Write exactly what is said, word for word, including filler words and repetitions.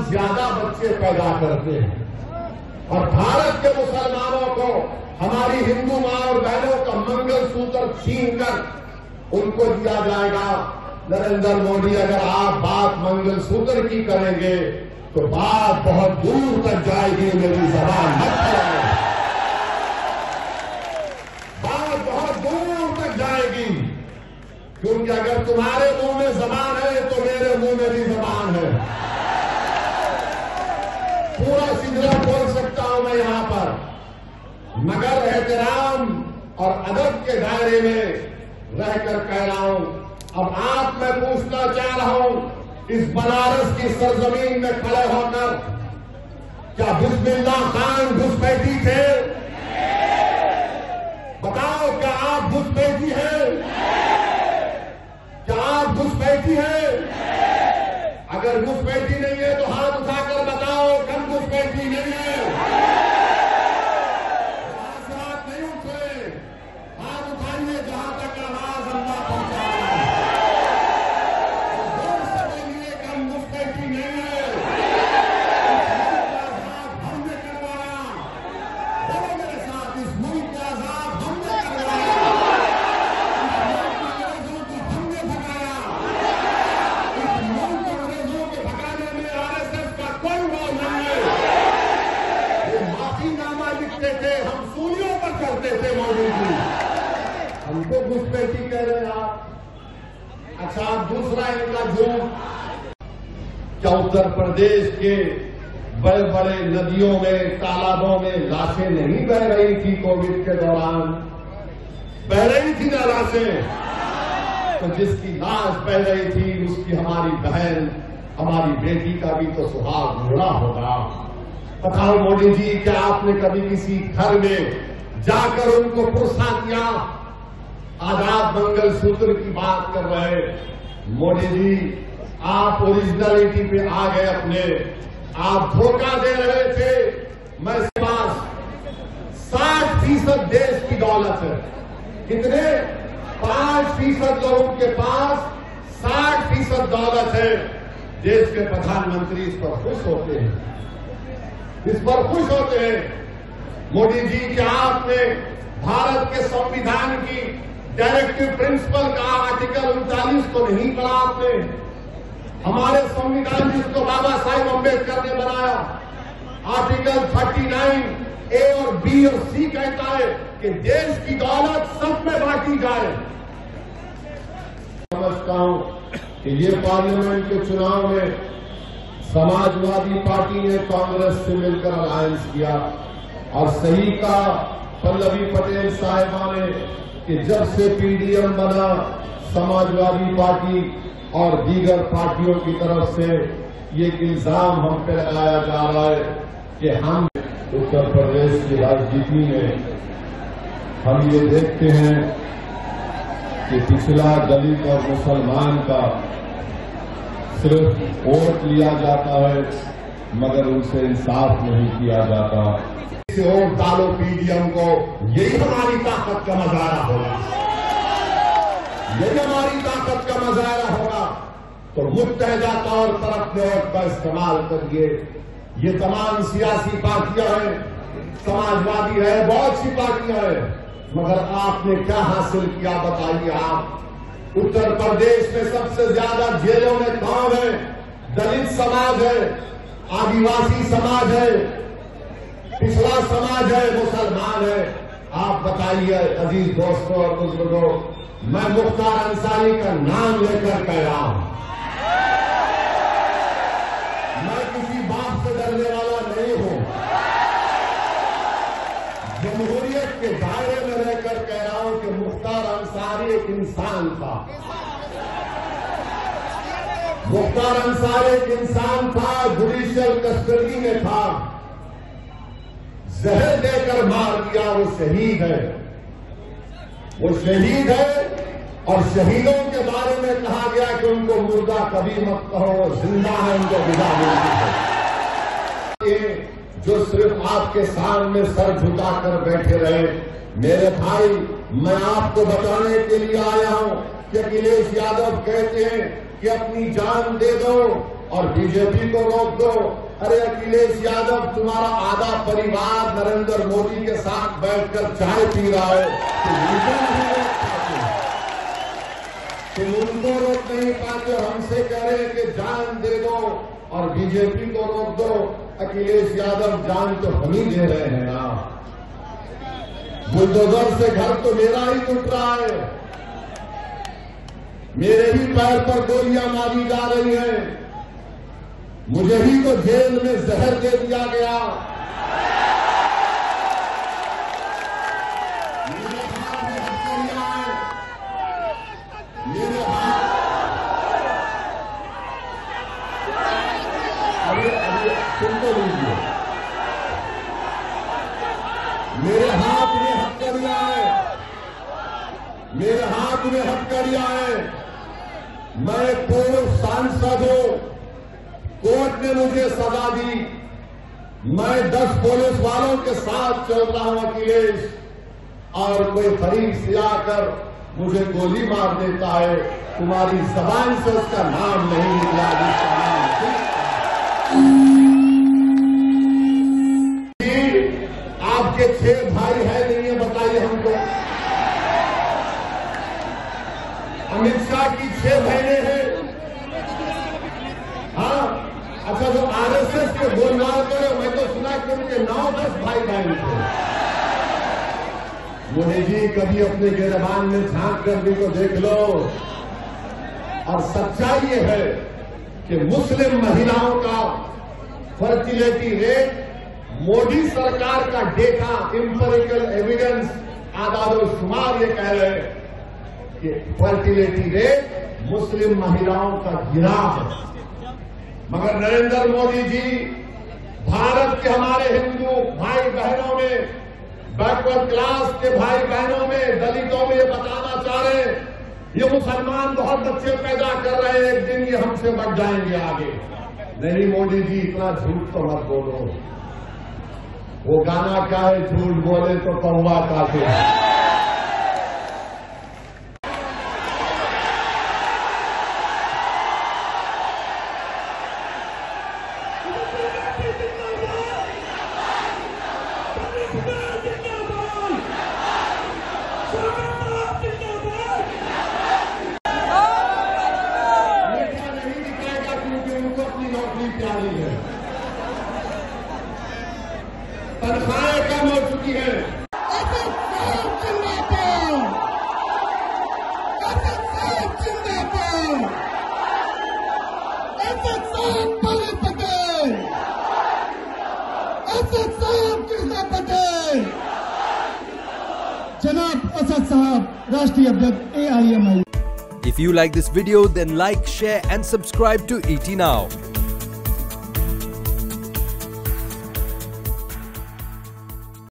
ज्यादा बच्चे पैदा करते हैं। और भारत के मुसलमानों को हमारी हिंदू मां और बहनों का मंगलसूत्र छीनकर उनको दिया जाएगा। नरेंद्र मोदी, अगर आप बात मंगलसूत्र की करेंगे तो बात बहुत दूर तक जाएगी। मेरी जबान मत चलाएं, बात बहुत दूर तक जाएगी, क्योंकि अगर तुम्हारे मुंह में जबान है तो मेरे मुंह में भी जबान है। पूरा सिलसिला बोल सकता हूं मैं यहां पर, मगर एहतराम और अदब के दायरे में रहकर कह रहा हूं। अब आप मैं पूछना चाह रहा हूं, इस बनारस की सरजमीन में खड़े होकर क्या बिस्मिल्लाह खान घुसपैठी थे? बताओ, क्या आप घुसपैठी हैं? क्या आप घुसपैठी हैं? अगर घुसपैठी नहीं है तो हाथ उठाकर बताओ कम घुसपैठी नहीं है। हाथ नहीं उठे, हाथ उठाइए जहां तक आवाज अल्लाह पहुंचा है। जोर से बोलिए कम घुसपैठी नहीं है। हमने करवाया, बोलो मेरे साथ, इस मुल्क का आजाद हमने करवाया, अंग्रेजों को हमने भगाया। इस मुल्क को अंग्रेजों के भगाने में आरएसएस का कोई रोल नहीं है। वो माफीनामा लिखते थे, हम सूलियों पर करते थे। मोदी जी हमको घुसपैठी कह रहे हैं आप। अच्छा, दूसरा इनका झूठ, क्या उत्तर प्रदेश के बड़े बड़े नदियों में, तालाबों में लाशें नहीं बह रही थी? कोविड के दौरान बह रही थी ना लाशें? तो जिसकी लाश बह रही थी उसकी हमारी बहन, हमारी बेटी का भी तो सुहाग जुड़ा होगा। बताओ मोदी जी, क्या आपने कभी किसी घर में जाकर उनको पुरसा किया? आजाद मंगलसूत्र की बात कर रहे मोदी जी, आप ओरिजिनलिटी पे आ गए अपने। आप धोखा दे रहे थे। मैं पास साठ फीसद देश की दौलत है। कितने? पांच फीसद लोगों के पास साठ फीसद दौलत है। देश के प्रधानमंत्री इस पर खुश होते हैं, इस पर खुश होते हैं। मोदी जी, क्या आपने भारत के संविधान की डायरेक्टिव प्रिंसिपल का आर्टिकल उनतालीस को नहीं पढ़ा? आपने हमारे संविधान जिसको बाबा साहेब अम्बेडकर ने बनाया, आर्टिकल उनतालीस ए और बी और सी कहता है कि देश की दौलत सब में बांटी जाए। समझता हूं कि ये पार्लियामेंट के चुनाव में समाजवादी पार्टी ने कांग्रेस से मिलकर अलायंस किया और सही का पल्लवी पटेल साहिबा ने कि जब से पीडीएम बना, समाजवादी पार्टी और दीगर पार्टियों की तरफ से ये इल्जाम हम पे लगाया जा रहा है कि हम उत्तर प्रदेश की राजनीति में हम ये देखते हैं कि पिछला दलित और मुसलमान का सिर्फ वोट लिया जाता है, मगर उनसे इंसाफ नहीं किया जाता। वोट डालो पीडीएम को, यही हमारी ताकत का मजारा होगा, यही हमारी ताकत का मजारा होगा। तो मुत्तहदा तौर पर अपने वोट का इस्तेमाल करिए। ये तमाम सियासी पार्टियां हैं, समाजवादी है, बहुत सी पार्टियां हैं, मगर आपने क्या हासिल किया बताइए आप? उत्तर प्रदेश में सबसे ज्यादा जेलों में कौन है? दलित समाज है, आदिवासी समाज है, पिछड़ा समाज है, मुसलमान है। आप बताइए अजीज दोस्तों और बुजुर्गों, मैं मुख्तार अंसारी का नाम लेकर कह रहा हूं, मैं किसी बाप से डरने वाला नहीं हूं। जमहूरियत के दायरे में रहकर कह रहा हूं कि मुख्तार अंसारी एक इंसान था। मुख्तार अंसारी एक इंसान था, जुडिशियल कस्टडी में था, जहर देकर मार दिया, वो शहीद है, वो शहीद है। और शहीदों के बारे में कहा गया कि उनको मुर्दा कभी मत कहो, वो जिंदा है, उनको विदा मिलती है। ये जो सिर्फ आपके सामने सर झुकाकर बैठे रहे, मेरे भाई, मैं आपको बताने के लिए आया हूं कि अखिलेश यादव कहते हैं कि अपनी जान दे दो, और बीजेपी को रोक दो। अरे अखिलेश यादव, तुम्हारा आधा परिवार नरेंद्र मोदी के साथ बैठकर चाय पी रहा है, तुम उनको नहीं रोक पाते, तुम उनको रोक नहीं पाते। हमसे कह रहे हैं कि जान दे दो और बीजेपी को रोक दो। अखिलेश यादव, जान तो हम ही दे रहे हैं ना। बुलडोजर से घर तो मेरा ही टूट रहा है, मेरे ही पैर पर गोलियां मारी जा रही हैं, मुझे ही तो जेल में जहर दे दिया गया। मेरे हाथ में हथकड़ियां हैं, मेरे हाथ अरे अरे सुन तो लीजिए, मेरे हाथ में हथकड़ियां हैं, मेरे हाथ में हथकड़ियां हैं। मैं पूर्व सांसद हूं, कोर्ट ने मुझे सजा दी, मैं दस पुलिस वालों के साथ चल रहा हूं अखिलेश, और कोई फरीक से आकर मुझे गोली मार देता है, तुम्हारी जबान से उसका नाम नहीं निकला, जिसका नाम आपके छह भाई है नहीं है, बताइए हमको। अमित शाह की छह बहनें हैं, हाँ। अच्छा, जो आरएसएस के गोलमाल करे, मैं तो सुना कि उनके नौ दस भाई बहन थे। मोदी जी, कभी अपने गिरबान में झांक कर भी तो देख लो। और सच्चाई ये है कि मुस्लिम महिलाओं का फर्टिलिटी रेट, मोदी सरकार का डेटा, इंपेरिकल एविडेंस, आदादोशुमार ये कह रहे हैं कि फर्टिलिटी रेट मुस्लिम महिलाओं का गिरा है। मगर नरेंद्र मोदी जी भारत के हमारे हिंदू भाई बहनों में, बैकवर्ड क्लास के भाई बहनों में, दलितों में ये बताना चाह रहे हैं, ये मुसलमान बहुत बच्चे पैदा कर रहे हैं, एक दिन ये हमसे बढ़ जाएंगे आगे। नहीं मोदी जी, इतना झूठ तो मत बोलो। वो गाना क्या है, झूठ बोले तो कौवा काटे। तनख्वाहें कम हो चुकी है। जनाब असद साहब, राष्ट्रीय अध्यक्ष A I M I. If you like this video, then like, share and subscribe to E T Now.